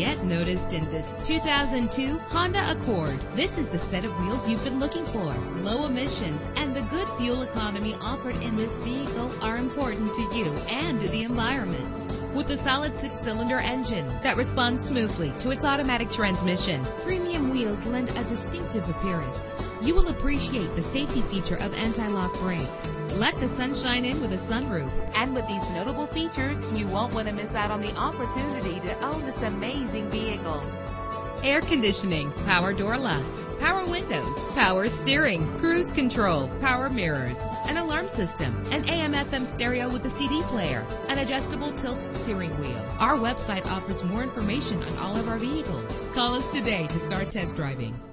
get noticed in this 2002 Honda Accord. This is the set of wheels you've been looking for. Low emissions and the good fuel economy offered in this vehicle are important to you and to the environment. With a solid 6-cylinder engine that responds smoothly to its automatic transmission, premium wheels lend a distinctive appearance. You will appreciate the safety feature of anti-lock brakes. Let the sunshine in with a sunroof. And with these notable features, you won't want to miss out on the opportunity to own this amazing vehicle. Air conditioning, power door locks, power windows, power steering, cruise control, power mirrors, an alarm system, an AM/FM stereo with a CD player, an adjustable tilt steering wheel. Our website offers more information on all of our vehicles. Call us today to start test driving.